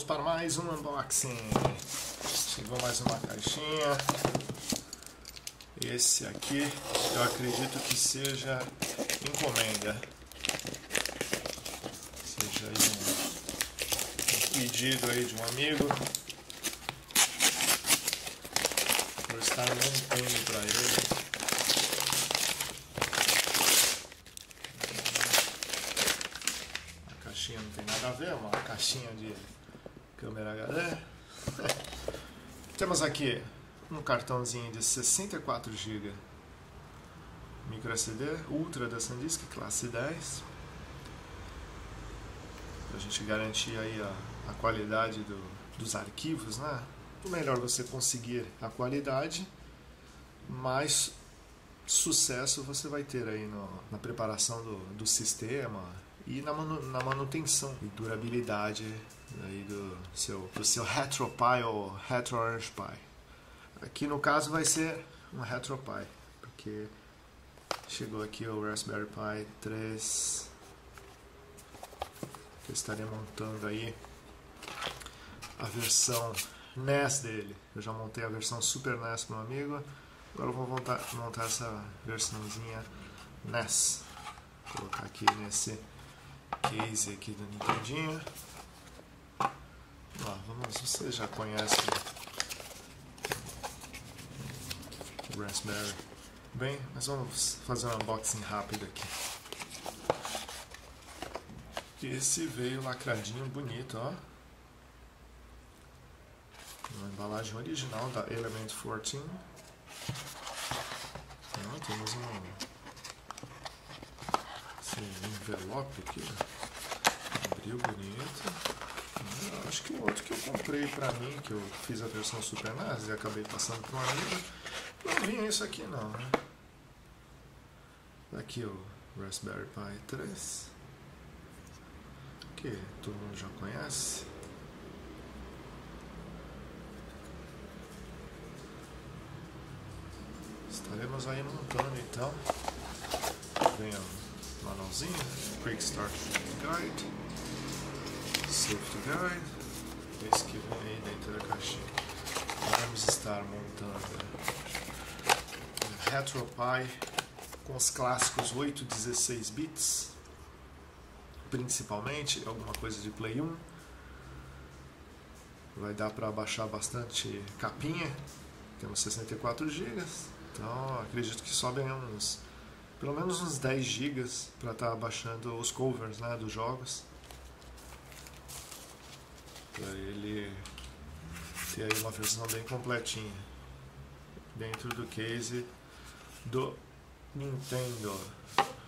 Vamos para mais um unboxing. Chegou mais uma caixinha. Esse aqui eu acredito que seja encomenda. Seja aí um pedido aí de um amigo. Vou estar montando para ele. A caixinha não tem nada a ver, é uma caixinha de câmera HD. Temos aqui um cartãozinho de 64 GB, micro SD, Ultra da SanDisk, classe 10, para a gente garantir aí a qualidade dos arquivos, né? O melhor você conseguir a qualidade, mais sucesso você vai ter aí na preparação do sistema e na manutenção e durabilidade aí do seu RetroPie ou RetroOrangePie. Aqui no caso vai ser um RetroPie, porque chegou aqui o Raspberry Pi 3, que eu estarei montando aí a versão NES dele. Eu já montei a versão Super NES para meu amigo, agora eu vou montar essa versãozinha NES. Vou colocar aqui nesse case aqui do Nintendinho. Você já conhece o Raspberry bem, mas vamos fazer um unboxing rápido aqui. Esse veio lacradinho, bonito, ó. Uma embalagem original da Element 14. Então, temos esse envelope aqui. Abriu bonito. Acho que o outro que eu comprei pra mim, que eu fiz a versão Super NES e acabei passando para um amigo, não vinha isso aqui não, né? Aqui o Raspberry Pi 3, que todo mundo já conhece. Estaremos aí montando então. Vem um manualzinho, Quick Start Guide, Safety Guide. Esse que vem aí dentro da caixinha. Vamos estar montando RetroPie com os clássicos 8 e 16 bits, principalmente, alguma coisa de Play 1. Vai dar para baixar bastante capinha. Temos 64 GB, então acredito que sobem pelo menos uns 10 GB para estar baixando os covers, né, dos jogos, para ele ter aí uma versão bem completinha dentro do case do Nintendo.